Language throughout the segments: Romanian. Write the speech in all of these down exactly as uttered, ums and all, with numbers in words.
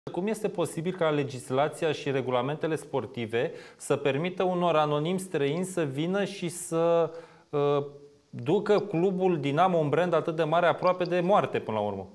Cum este posibil ca legislația și regulamentele sportive să permită unor anonimi străini să vină și să uh, ducă clubul Dinamo, un brand atât de mare, aproape de moarte până la urmă?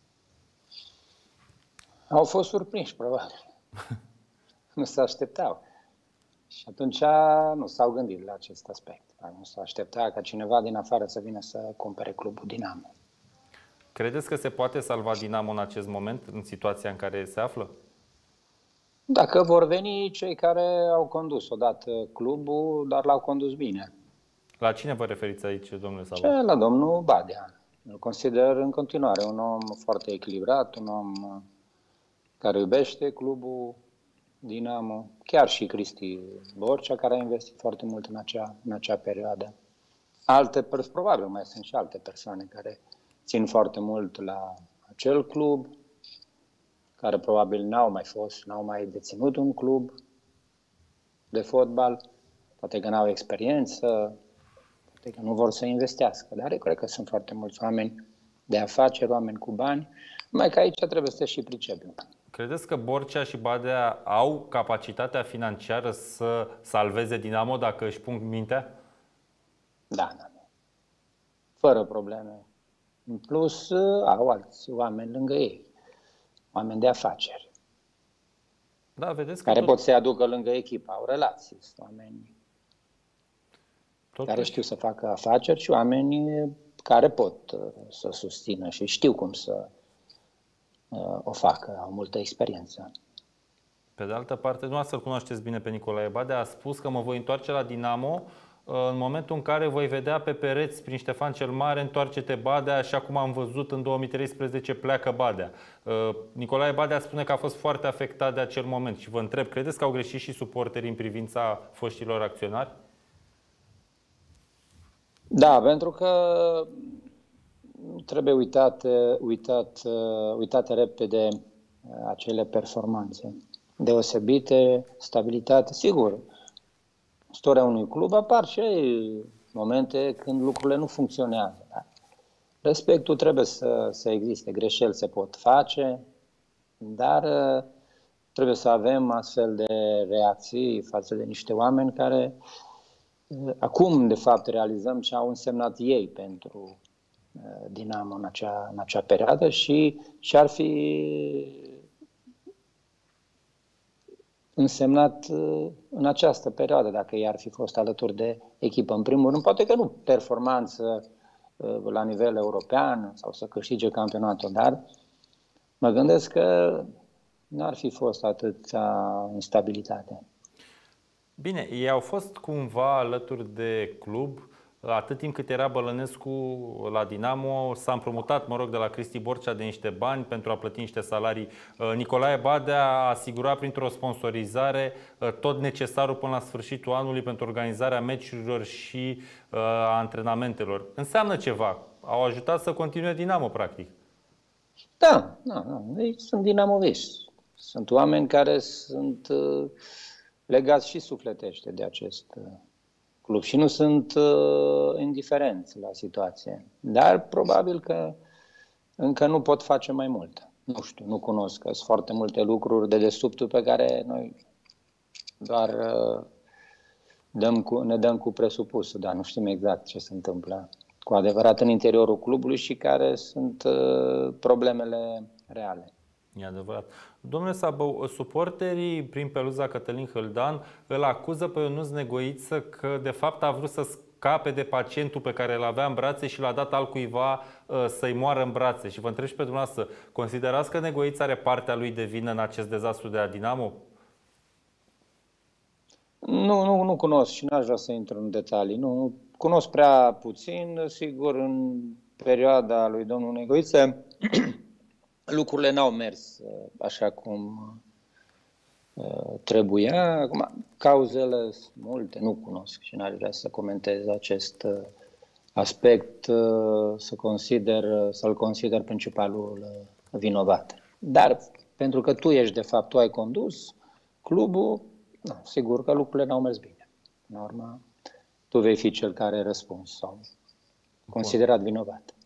Au fost surprinși, probabil. Nu se așteptau. Și atunci nu s-au gândit la acest aspect. Nu s-a aștepta ca cineva din afară să vină să cumpere clubul Dinamo. Credeți că se poate salva Dinamo în acest moment, în situația în care se află? Dacă vor veni cei care au condus odată clubul, dar l-au condus bine. La cine vă referiți aici, domnule Sabo? Ce? La domnul Badea. Îl consider în continuare un om foarte echilibrat, un om care iubește clubul Dinamo, chiar și Cristi Borcea, care a investit foarte mult în acea, în acea perioadă. Alte persoane, probabil mai sunt și alte persoane care țin foarte mult la acel club, care probabil n-au mai fost, n-au mai deținut un club de fotbal, poate că n-au experiență, poate că nu vor să investească, dar eu cred că sunt foarte mulți oameni de afaceri, oameni cu bani, numai că aici trebuie să și pricepem. Credeți că Borcea și Badea au capacitatea financiară să salveze Dinamo dacă își pun mintea? Da, da, da. Fără probleme. În plus, au alți oameni lângă ei, oameni de afaceri, da, vedeți că care tot... pot să-i aducă lângă echipa, au relații, oameni Totuși... care știu să facă afaceri și oameni care pot uh, să susțină și știu cum să uh, o facă, au multă experiență. Pe de altă parte, dumneavoastră îl cunoașteți bine pe Nicolae Badea, a spus că mă voi întoarce la Dinamo în momentul în care voi vedea pe pereți prin Ștefan cel Mare, întoarce-te Badea, așa cum am văzut în două mii treisprezece, pleacă Badea. Nicolae Badea spune că a fost foarte afectat de acel moment și vă întreb, credeți că au greșit și suporterii în privința foștilor acționari? Da, pentru că trebuie uitate, uitat, uitate repede acele performanțe deosebite, stabilitate, sigur. Istoria unui club apar și momente când lucrurile nu funcționează. Da? Respectul trebuie să, să existe, greșeli se pot face, dar trebuie să avem astfel de reacții față de niște oameni care acum, de fapt, realizăm ce au însemnat ei pentru Dinamo în acea, în acea perioadă și ce ar fi însemnat în această perioadă, dacă i-ar fi fost alături de echipă. În primul rând, poate că nu performanță la nivel european sau să câștige campionatul, dar mă gândesc că n-ar fi fost atâția instabilitate. Bine, ei au fost cumva alături de club atât timp cât era Bălănescu la Dinamo. S-a împrumutat, mă rog, de la Cristi Borcea de niște bani pentru a plăti niște salarii. Nicolae Badea a asigurat printr-o sponsorizare tot necesarul până la sfârșitul anului pentru organizarea meciurilor și a antrenamentelor. Înseamnă ceva. Au ajutat să continue Dinamo, practic. Da, da, da. Ei sunt dinamoviști. Sunt oameni care sunt legați și sufletește de acest club și nu sunt uh, indiferenți la situație. Dar probabil că încă nu pot face mai mult. Nu știu, nu cunosc, că sunt foarte multe lucruri de dedesubtul pe care noi doar uh, dăm cu, ne dăm cu presupusul, dar nu știm exact ce se întâmplă cu adevărat în interiorul clubului și care sunt uh, problemele reale. E adevărat. Domnule Sabo, suporterii prin peluza Cătălin Hâldan îl acuză pe Ionuț Negoiță că de fapt a vrut să scape de pacientul pe care îl avea în brațe și l-a dat altcuiva uh, să-i moară în brațe. Și vă întreb și pe dumneavoastră, considerați că Negoiță are partea lui de vină în acest dezastru de la Dinamo? Nu, nu, nu cunosc și n-aș vrea să intru în detalii. Nu cunosc prea puțin, sigur, în perioada lui domnul Negoiță lucrurile n-au mers așa cum uh, trebuia. Acum, cauzele sunt multe, nu cunosc și n-aș vrea să comentez acest uh, aspect, uh, să consider, uh, să-l consider principalul uh, vinovat. Dar pentru că tu ești, de fapt, tu ai condus clubul, no, sigur că lucrurile n-au mers bine. În urmă, tu vei fi cel care răspuns sau considerat vinovat.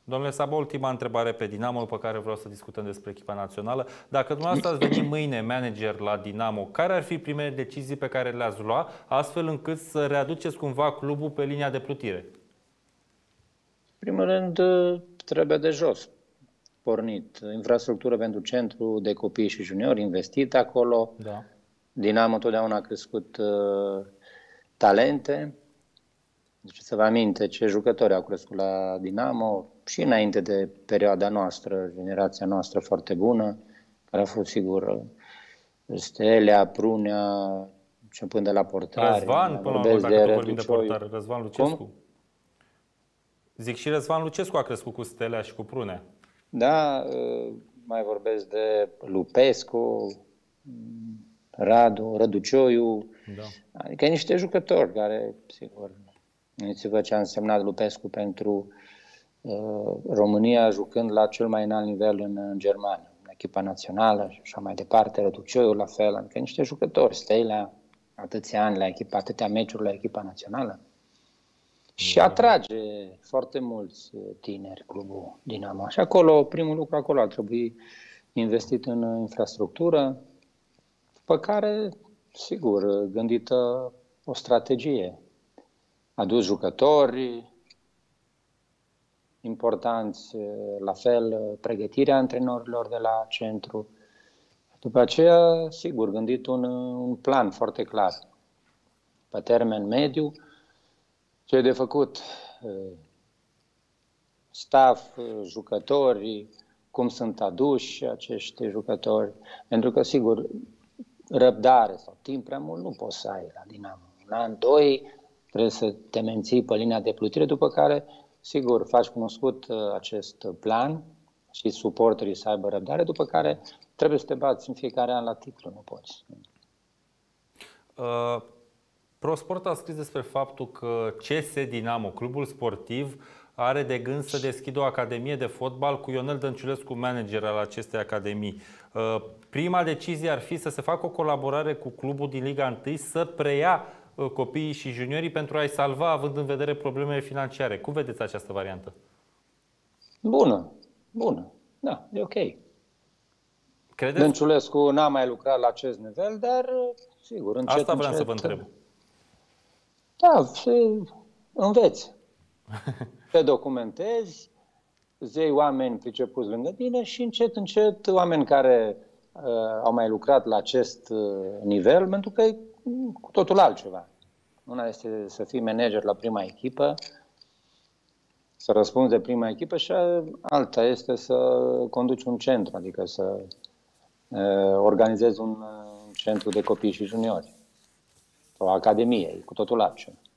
Domnule Sabo, ultima întrebare pe Dinamo, pe care vreau să discutăm despre echipa națională. Dacă dumneavoastră ați veni mâine manager la Dinamo, care ar fi primele decizii pe care le-ați lua, astfel încât să readuceți cumva clubul pe linia de plutire? În primul rând, trebuie de jos pornit. Infrastructură pentru centru de copii și juniori, investit acolo. Da. Dinamo totdeauna a crescut uh, talente. Deci să vă aminte ce jucători au crescut la Dinamo și înainte de perioada noastră, generația noastră foarte bună, care a fost sigur Stelea, Prunea, începând de la portare. Răzvan, până la urmă, dacă tot vorbim de portare, Răzvan Lucescu. Cum? Zic, și Răzvan Lucescu a crescut cu Stelea și cu Prunea. Da, mai vorbesc de Lupescu, Radu, Răducioiu, da. Adică niște jucători care, sigur, gândiți-vă ce a însemnat Lupescu pentru uh, România jucând la cel mai înalt nivel în, în Germania, în echipa națională și așa mai departe, Răducioiu la fel, adică niște jucători, Stelea, atâția ani la echipa, atâtea meciuri la echipa națională. Și atrage foarte mulți tineri clubul Dinamo. Și acolo, primul lucru acolo ar trebui investit în infrastructură, după care, sigur, gândită o strategie. Adus jucători importanți, la fel, pregătirea antrenorilor de la centru. După aceea, sigur, gândit un, un plan foarte clar, pe termen mediu, ce e de făcut, staff, jucători, cum sunt aduși acești jucători, pentru că, sigur, răbdare sau timp prea mult nu poți să ai la Dinamo. Un an, doi, trebuie să te menții pe linia de plutire, după care, sigur, faci cunoscut acest plan și suporterii să aibă răbdare, după care trebuie să te bați în fiecare an la titlu, nu poți. Uh... ProSport a scris despre faptul că C S Dinamo, clubul sportiv, are de gând să deschidă o academie de fotbal cu Ionel Dănciulescu, manager al acestei academii. Prima decizie ar fi să se facă o colaborare cu clubul din Liga unu să preia copiii și juniorii pentru a-i salva, având în vedere problemele financiare. Cum vedeți această variantă? Bună, bună. Da, e ok. Credeți? Dănciulescu n-a mai lucrat la acest nivel, dar sigur, încet, Asta vreau încet, să vă întreb. Da, se înveți. Te documentezi, îți iei oameni pricepuți lângă tine și încet, încet oameni care uh, au mai lucrat la acest uh, nivel, pentru că e cu totul altceva. Una este să fii manager la prima echipă, să răspunzi de prima echipă și alta este să conduci un centru, adică să uh, organizezi un uh, centru de copii și juniori. O academie, cu totul altceva.